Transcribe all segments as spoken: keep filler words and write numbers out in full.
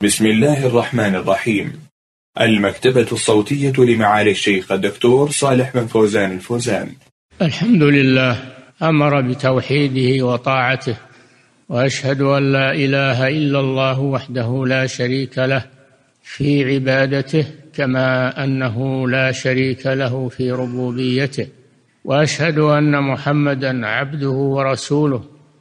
بسم الله الرحمن الرحيم. المكتبة الصوتية لمعالي الشيخ الدكتور صالح بن فوزان الفوزان. الحمد لله، أمر بتوحيده وطاعته، وأشهد أن لا إله إلا الله وحده لا شريك له في عبادته، كما أنه لا شريك له في ربوبيته، وأشهد أن محمدًا عبده ورسوله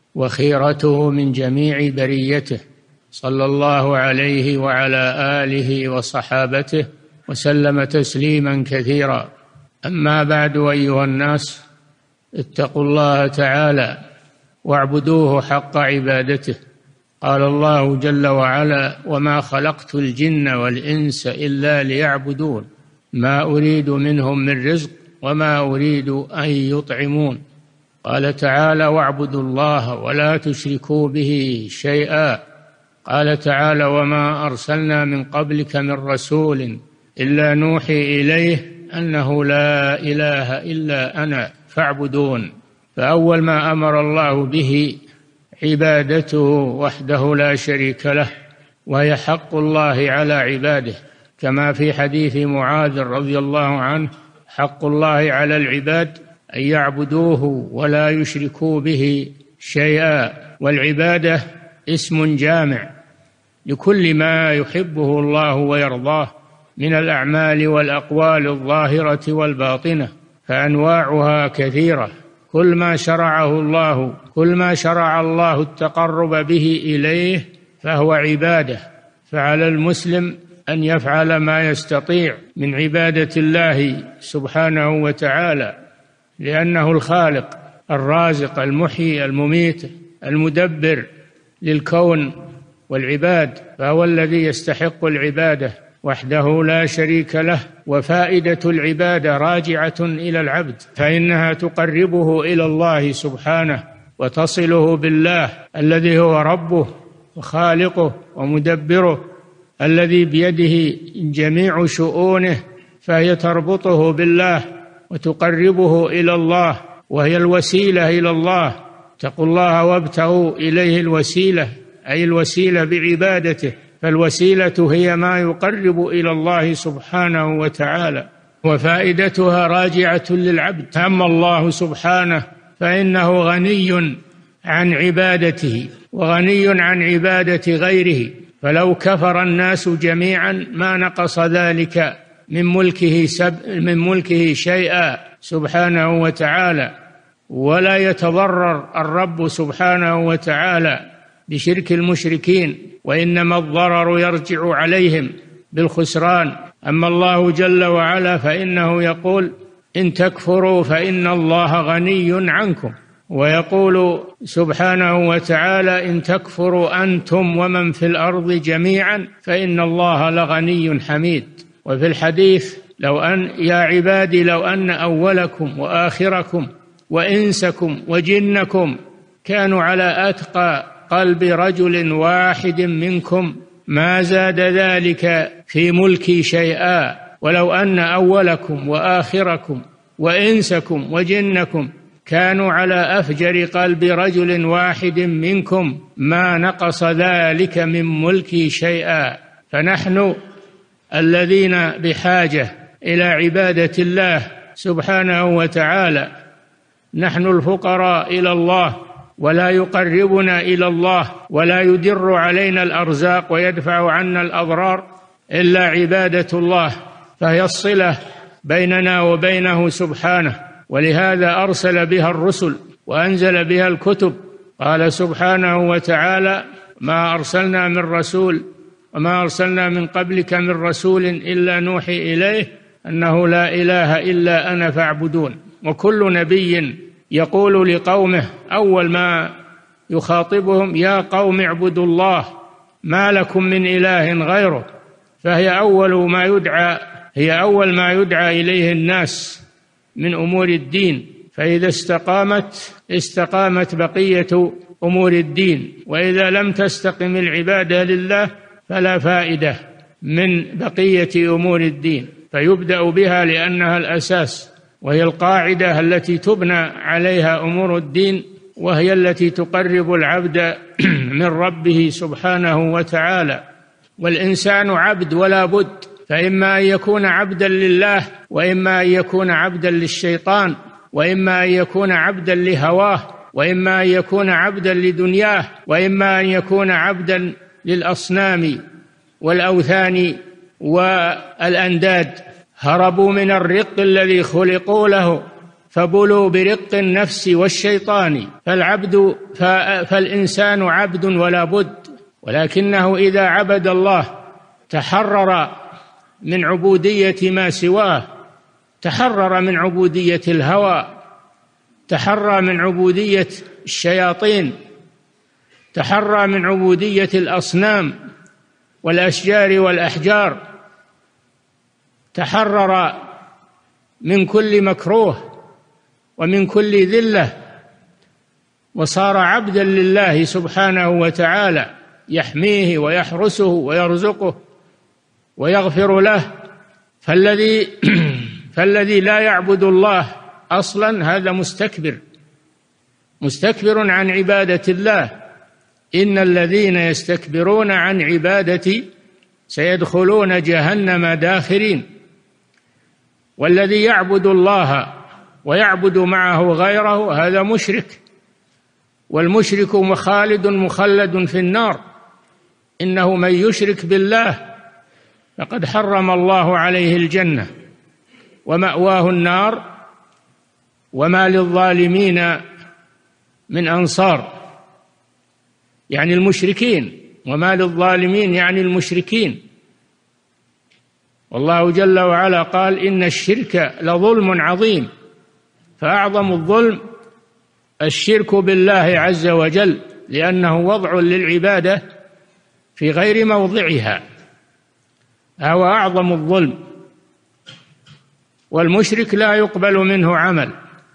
وخيرته من جميع بريته، صلى الله عليه وعلى آله وصحابته وسلم تسليما كثيرا. أما بعد، أيها الناس، اتقوا الله تعالى واعبدوه حق عبادته. قال الله جل وعلا: وما خلقت الجن والإنس إلا ليعبدون ما أريد منهم من رزق وما أريد أن يطعمون. قال تعالى: واعبدوا الله ولا تشركوا به شيئا. قال تعالى: وما أرسلنا من قبلك من رسول إلا نوحي إليه أنه لا إله إلا أنا فاعبدون. فأول ما أمر الله به عبادته وحده لا شريك له، وهي حق الله على عباده، كما في حديث معاذ رضي الله عنه: حق الله على العباد أن يعبدوه ولا يشركوا به شيئا. والعبادة اسم جامع لكل ما يحبه الله ويرضاه من الأعمال والأقوال الظاهرة والباطنة، فأنواعها كثيرة. كل ما شرعه الله كل ما شرع الله التقرب به إليه فهو عبادة. فعلى المسلم أن يفعل ما يستطيع من عبادة الله سبحانه وتعالى، لأنه الخالق الرازق المحيي المميت المدبر للكون والعباد، فهو الذي يستحق العبادة وحده لا شريك له. وفائدة العبادة راجعة إلى العبد، فإنها تقربه إلى الله سبحانه وتصله بالله الذي هو ربه وخالقه ومدبره، الذي بيده جميع شؤونه، فهي تربطه بالله وتقربه إلى الله، وهي الوسيلة إلى الله. اتقوا الله وابتغوا إليه الوسيلة، أي الوسيلة بعبادته، فالوسيلة هي ما يقرب إلى الله سبحانه وتعالى، وفائدتها راجعة للعبد. أما الله سبحانه فإنه غني عن عبادته وغني عن عبادة غيره، فلو كفر الناس جميعا ما نقص ذلك من ملكه سب من ملكه شيئا سبحانه وتعالى، ولا يتضرر الرب سبحانه وتعالى بشرك المشركين، وإنما الضرر يرجع عليهم بالخسران. أما الله جل وعلا فإنه يقول: إن تكفروا فإن الله غني عنكم، ويقول سبحانه وتعالى: إن تكفروا أنتم ومن في الأرض جميعا فإن الله لغني حميد. وفي الحديث: لو أن يا عبادي لو أن أولكم وآخركم وإنسكم وجنكم كانوا على أتقى قلب رجل واحد منكم ما زاد ذلك في ملكي شيئا، ولو أن أولكم وآخركم وإنسكم وجنكم كانوا على أفجر قلب رجل واحد منكم ما نقص ذلك من ملكي شيئا. فنحن الذين بحاجة إلى عبادة الله سبحانه وتعالى، نحن الفقراء إلى الله، ولا يقربنا إلى الله ولا يدر علينا الأرزاق ويدفع عنا الأضرار إلا عبادة الله، فهي الصلة بيننا وبينه سبحانه. ولهذا أرسل بها الرسل وأنزل بها الكتب. قال سبحانه وتعالى: ما أرسلنا من رسول وما أرسلنا من قبلك من رسول إلا نوحي إليه أنه لا إله إلا أنا فاعبدون. وكل نبي يقول لقومه أول ما يخاطبهم: يا قوم اعبدوا الله ما لكم من إله غيره. فهي أول ما يدعى هي أول ما يدعى إليه الناس من أمور الدين، فإذا استقامت استقامت بقية أمور الدين، وإذا لم تستقم العبادة لله فلا فائدة من بقية أمور الدين، فيبدأ بها لأنها الأساس، وهي القاعدة التي تبنى عليها أمور الدين، وهي التي تقرب العبد من ربه سبحانه وتعالى. والإنسان عبد ولا بد، فإما أن يكون عبدا لله، وإما أن يكون عبدا للشيطان، وإما أن يكون عبدا لهواه، وإما أن يكون عبدا لدنياه، وإما أن يكون عبدا للأصنام والأوثان والأنداد. هربوا من الرق الذي خلقوا له فبلوا برق النفس والشيطان. فالعبد فالإنسان عبد ولا بد، ولكنه إذا عبد الله تحرر من عبودية ما سواه، تحرر من عبودية الهوى، تحرر من عبودية الشياطين، تحرر من عبودية الأصنام والأشجار والأحجار، تحرر من كل مكروه ومن كل ذلة، وصار عبدا لله سبحانه وتعالى، يحميه ويحرسه ويرزقه ويغفر له. فالذي فالذي لا يعبد الله أصلا هذا مستكبر مستكبر عن عبادة الله. إن الذين يستكبرون عن عبادتي سيدخلون جهنم داخرين. والذي يعبد الله ويعبد معه غيره هذا مشرك، والمشرك مخالد مخلد في النار. إنه من يشرك بالله فقد حرم الله عليه الجنة ومأواه النار وما للظالمين من أنصار، يعني المشركين، وما للظالمين يعني المشركين. والله جل وعلا قال إن الشرك لظلم عظيم، فأعظم الظلم الشرك بالله عز وجل، لأنه وضع للعبادة في غير موضعها، هو أعظم الظلم. والمشرك لا يقبل منه عمل.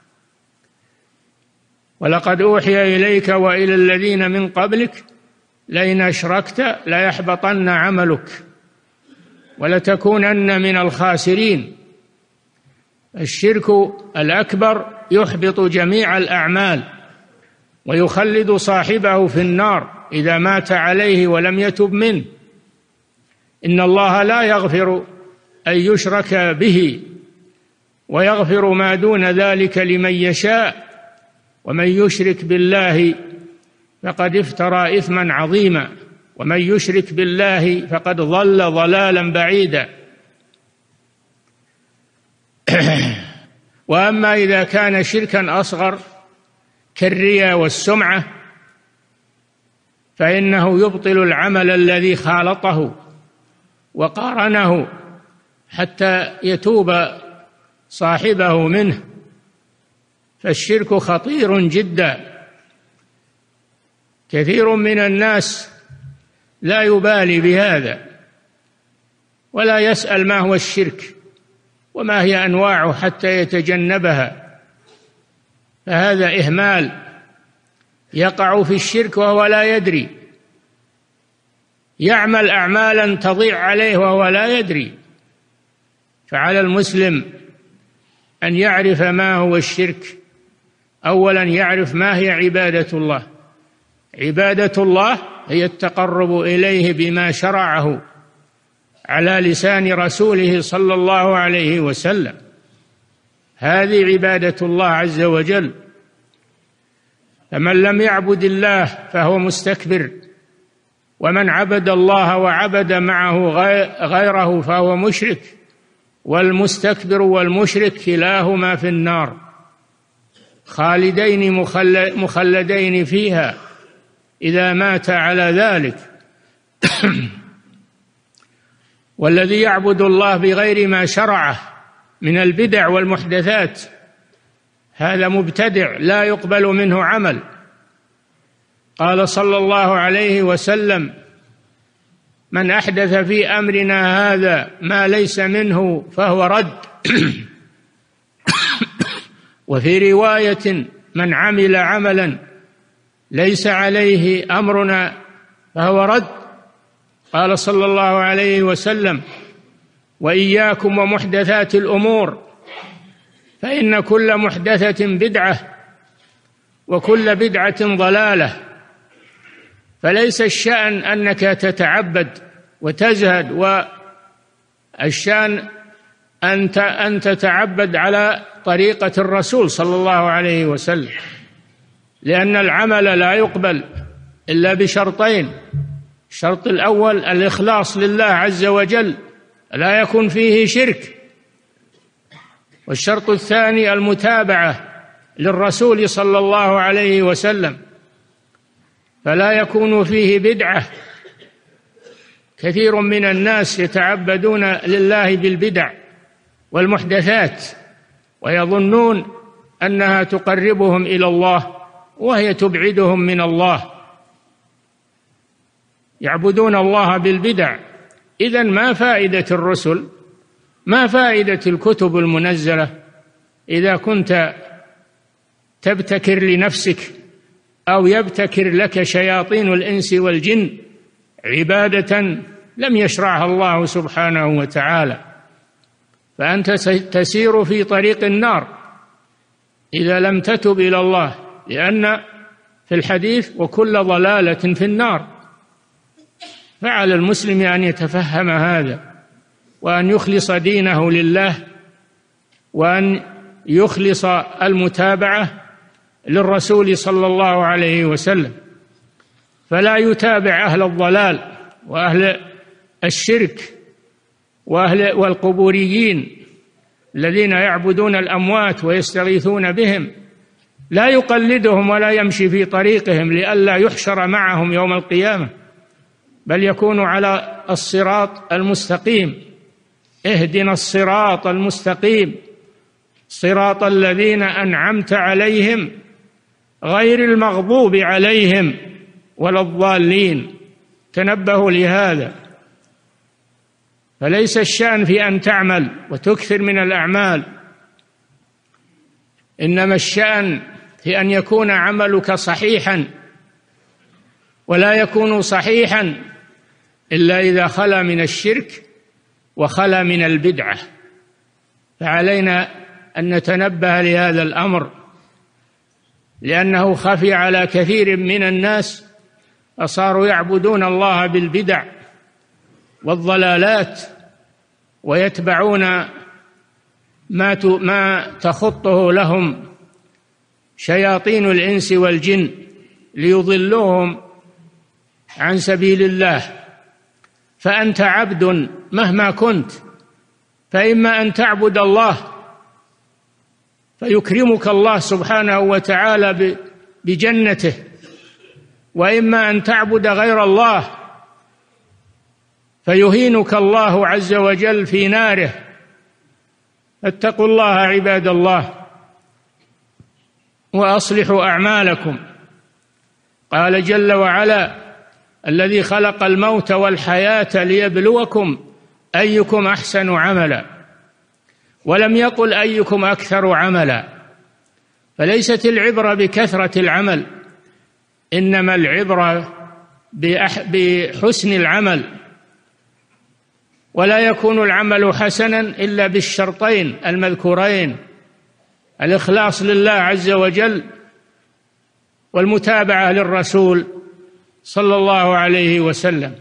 ولقد أوحي إليك وإلى الذين من قبلك لئن أشركت ليحبطن عملك ولتكونن من الخاسرين. الشرك الأكبر يحبط جميع الأعمال ويخلد صاحبه في النار إذا مات عليه ولم يتب منه. إن الله لا يغفر أن يشرك به ويغفر ما دون ذلك لمن يشاء، ومن يشرك بالله فقد افترى إثما عظيما، ومن يشرك بالله فقد ضل ضلالا بعيدا. وأما إذا كان شركا أصغر كالرياء والسمعة فإنه يبطل العمل الذي خالطه وقارنه حتى يتوب صاحبه منه. فالشرك خطير جدا. كثير من الناس لا يبالي بهذا ولا يسأل ما هو الشرك وما هي أنواعه حتى يتجنبها، فهذا إهمال. يقع في الشرك وهو لا يدري، يعمل أعمالا تضيع عليه وهو لا يدري. فعلى المسلم أن يعرف ما هو الشرك. أولا يعرف ما هي عبادة الله. عبادة الله هي التقرب إليه بما شرعه على لسان رسوله صلى الله عليه وسلم، هذه عبادة الله عز وجل. فمن لم يعبد الله فهو مستكبر، ومن عبد الله وعبد معه غيره فهو مشرك. والمستكبر والمشرك كلاهما في النار خالدين مخلدين فيها إذا مات على ذلك. والذي يعبد الله بغير ما شرعه من البدع والمحدثات هذا مبتدع لا يقبل منه عمل. قال صلى الله عليه وسلم: من أحدث في أمرنا هذا ما ليس منه فهو رد. وفي رواية: من عمل عملا ليس عليه أمرنا فهو رد. قال صلى الله عليه وسلم: وإياكم ومحدثات الأمور فإن كل محدثة بدعة وكل بدعة ضلالة. فليس الشأن أنك تتعبد وتزهد، والشان أنت أن تتعبد على طريقة الرسول صلى الله عليه وسلم، لأن العمل لا يقبل إلا بشرطين: الشرط الأول الإخلاص لله عز وجل، لا يكون فيه شرك، والشرط الثاني المتابعة للرسول صلى الله عليه وسلم، فلا يكون فيه بدعة. كثير من الناس يتعبدون لله بالبدع والمحدثات ويظنون أنها تقربهم إلى الله وهي تبعدهم من الله، يعبدون الله بالبدع. إذن ما فائدة الرسل؟ ما فائدة الكتب المنزلة إذا كنت تبتكر لنفسك أو يبتكر لك شياطين الإنس والجن عبادة لم يشرعها الله سبحانه وتعالى، فأنت تسير في طريق النار إذا لم تتب إلى الله، لأن في الحديث وكل ضلالة في النار. فعلى المسلم أن يتفهم هذا، وأن يخلص دينه لله، وأن يخلص المتابعة للرسول صلى الله عليه وسلم، فلا يتابع أهل الضلال وأهل الشرك وأهل والقبوريين الذين يعبدون الأموات ويستغيثون بهم، لا يقلدهم ولا يمشي في طريقهم لئلا يحشر معهم يوم القيامة، بل يكون على الصراط المستقيم. اهدنا الصراط المستقيم صراط الذين أنعمت عليهم غير المغضوب عليهم ولا الضالين. تنبهوا لهذا، فليس الشأن في أن تعمل وتكثر من الأعمال، إنما الشأن في أن يكون عملك صحيحا، ولا يكون صحيحا إلا إذا خلا من الشرك وخلا من البدعة. فعلينا أن نتنبه لهذا الأمر، لأنه خفي على كثير من الناس، فصاروا يعبدون الله بالبدع والضلالات ويتبعون ما ما تخطه لهم شياطين الإنس والجن ليضلوهم عن سبيل الله. فأنت عبد مهما كنت، فإما أن تعبد الله فيكرمك الله سبحانه وتعالى بجنته، وإما أن تعبد غير الله فيهينك الله عز وجل في ناره. فاتقوا الله عباد الله وأصلحوا أعمالكم. قال جل وعلا: الذي خلق الموت والحياة ليبلوكم أيكم أحسن عملا، ولم يقل أيكم أكثر عملا. فليست العبرة بكثرة العمل، إنما العبرة بحسن العمل، ولا يكون العمل حسنا إلا بالشرطين المذكورين: الإخلاص لله عز وجل والمتابعة للرسول صلى الله عليه وسلم.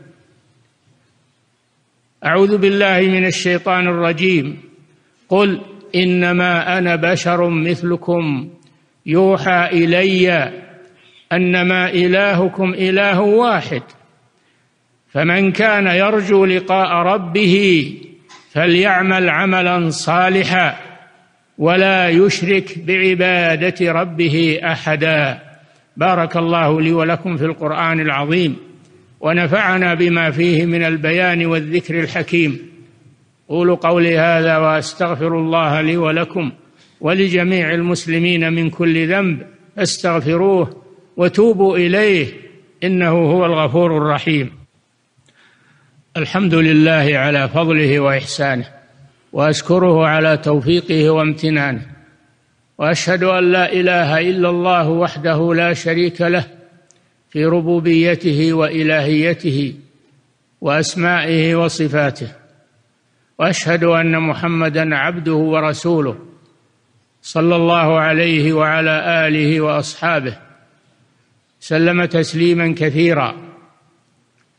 أعوذ بالله من الشيطان الرجيم. قل إنما أنا بشر مثلكم يوحى إلي أنما إلهكم إله واحد فمن كان يرجو لقاء ربه فليعمل عملا صالحا ولا يشرك بعبادة ربه أحدا. بارك الله لي ولكم في القرآن العظيم، ونفعنا بما فيه من البيان والذكر الحكيم. قولوا قولي هذا وأستغفر الله لي ولكم ولجميع المسلمين من كل ذنب، فاستغفروه وتوبوا إليه إنه هو الغفور الرحيم. الحمد لله على فضله وإحسانه، وأشكره على توفيقه وامتنانه، وأشهد أن لا إله إلا الله وحده لا شريك له في ربوبيته وإلهيته وأسمائه وصفاته، وأشهد أن محمدًا عبده ورسوله صلى الله عليه وعلى آله وأصحابه سلم تسليما كثيرا.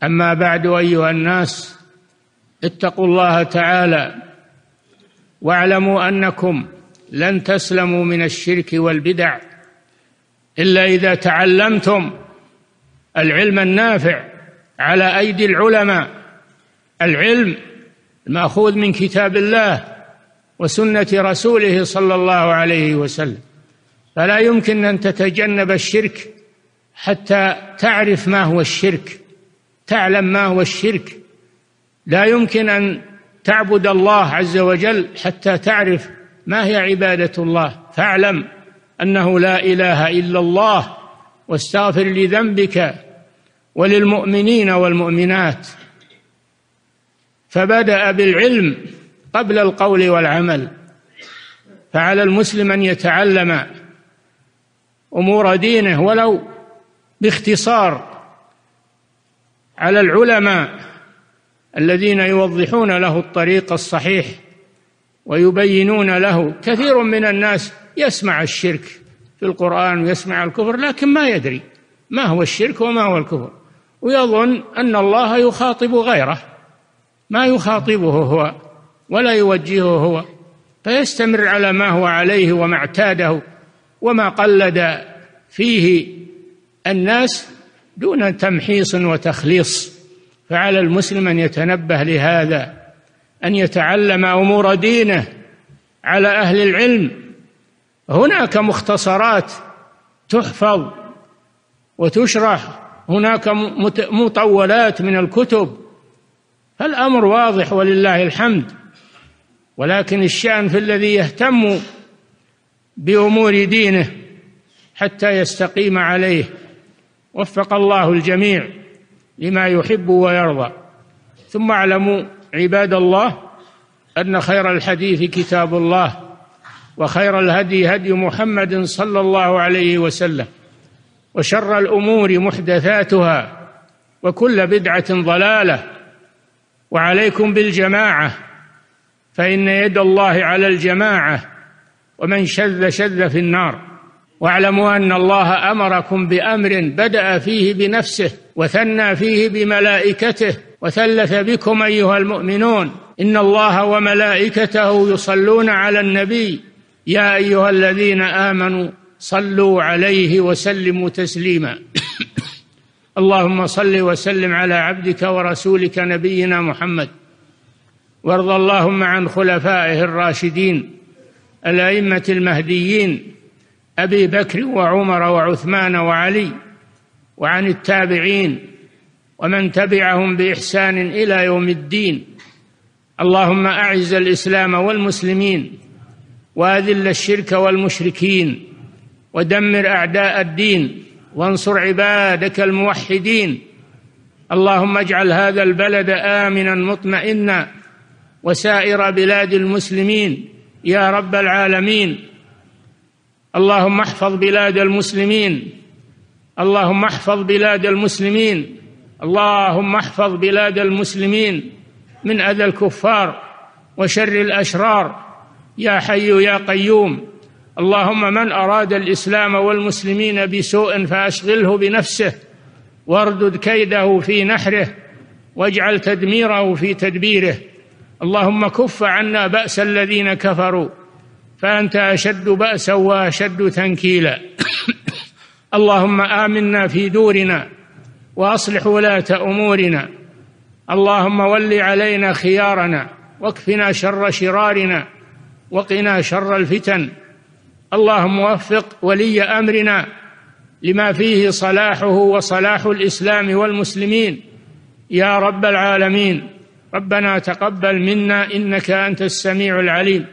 أما بعد أيها الناس، اتقوا الله تعالى واعلموا أنكم لن تسلموا من الشرك والبدع إلا إذا تعلمتم العلم النافع على أيدي العلماء، العلم المأخوذ من كتاب الله وسنة رسوله صلى الله عليه وسلم. فلا يمكن أن تتجنب الشرك حتى تعرف ما هو الشرك، تعلم ما هو الشرك. لا يمكن أن تعبد الله عز وجل حتى تعرف ما هي عبادة الله. فاعلم أنه لا إله إلا الله، واستغفر لذنبك وللمؤمنين والمؤمنات. فبدأ بالعلم قبل القول والعمل. فعلى المسلم أن يتعلم أمور دينه ولو باختصار على العلماء الذين يوضحون له الطريق الصحيح ويبينون له. كثير من الناس يسمع الشرك في القرآن ويسمع الكفر لكن ما يدري ما هو الشرك وما هو الكفر، ويظن أن الله يخاطب غيره، ما يخاطبه هو ولا يوجهه هو، فيستمر على ما هو عليه وما اعتاده وما قلد فيه الناس دون تمحيص وتخليص. فعلى المسلم أن يتنبه لهذا، أن يتعلم أمور دينه على أهل العلم. هناك مختصرات تحفظ وتشرح، هناك مطولات من الكتب، فالأمر واضح ولله الحمد. ولكن الشأن في الذي يهتم بأمور دينه حتى يستقيم عليه. وفق الله الجميع لما يحب ويرضى. ثم اعلموا عباد الله أن خير الحديث كتاب الله، وخير الهدي هدي محمد صلى الله عليه وسلم، وشر الأمور محدثاتها، وكل بدعة ضلالة. وعليكم بالجماعة، فإن يد الله على الجماعة، ومن شذ شذ في النار. واعلموا أن الله أمركم بأمر بدأ فيه بنفسه وثنى فيه بملائكته وثلث بكم أيها المؤمنون: إن الله وملائكته يصلون على النبي يا أيها الذين آمنوا صلوا عليه وسلموا تسليما. اللهم صل وسلم على عبدك ورسولك نبينا محمد، وارض اللهم عن خلفائه الراشدين الأئمة المهديين أبي بكر وعمر وعثمان وعلي، وعن التابعين ومن تبعهم بإحسان إلى يوم الدين. اللهم أعز الإسلام والمسلمين، وأذل الشرك والمشركين، ودمر أعداء الدين، وانصر عبادك الموحدين. اللهم اجعل هذا البلد آمنا مطمئنا، وسائر بلاد المسلمين يا رب العالمين. اللهم احفظ بلاد المسلمين، اللهم احفظ بلاد المسلمين، اللهم احفظ بلاد المسلمين من أذى الكفار وشر الأشرار يا حي يا قيوم. اللهم من أراد الإسلام والمسلمين بسوء فأشغله بنفسه، واردد كيده في نحره، واجعل تدميره في تدبيره. اللهم كف عنا بأس الذين كفروا، فأنت أشد بأسا وأشد تنكيلا. اللهم آمنا في دورنا، وأصلح ولاة أمورنا. اللهم ول علينا خيارنا، واكفنا شر شرارنا، وقنا شر الفتن. اللهم وفق ولي أمرنا لما فيه صلاحه وصلاح الإسلام والمسلمين يا رب العالمين. ربنا تقبل منا إنك أنت السميع العليم.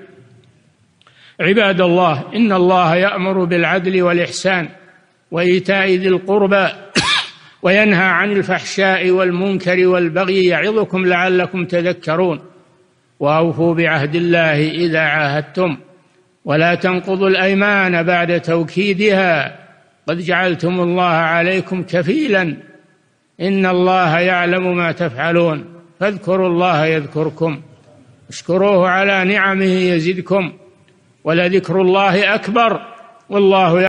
عباد الله، إن الله يأمر بالعدل والإحسان وإيتاء ذي القربى وينهى عن الفحشاء والمنكر والبغي يعظكم لعلكم تذكرون. وأوفوا بعهد الله إذا عاهدتم، ولا تنقضوا الأيمان بعد توكيدها، قد جعلتم الله عليكم كفيلا، إن الله يعلم ما تفعلون. فاذكروا الله يذكركم، اشكروه على نعمه يزدكم، ولذكر الله أكبر، والله